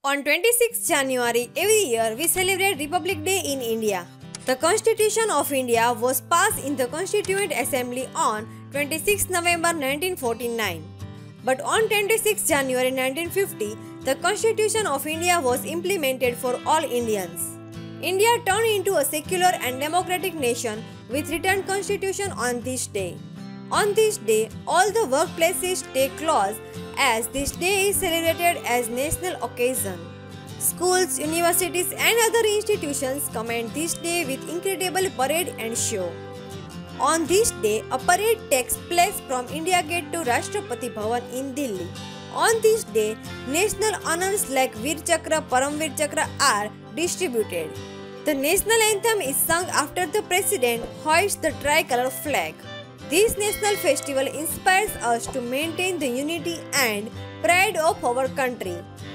On 26 January every year we celebrate Republic Day in India. The Constitution of India was passed in the Constituent Assembly on 26 November 1949. But on 26 January 1950, the Constitution of India was implemented for all Indians. India turned into a secular and democratic nation with written constitution on this day. On this day, all the workplaces take close as this day is celebrated as national occasion. Schools, universities and other institutions commend this day with incredible parade and show. On this day, a parade takes place from India Gate to Rashtrapati Bhavan in Delhi. On this day, national honors like Veer Chakra, Paramveer Chakra are distributed. The national anthem is sung after the president hoists the tricolor flag. This national festival inspires us to maintain the unity and pride of our country.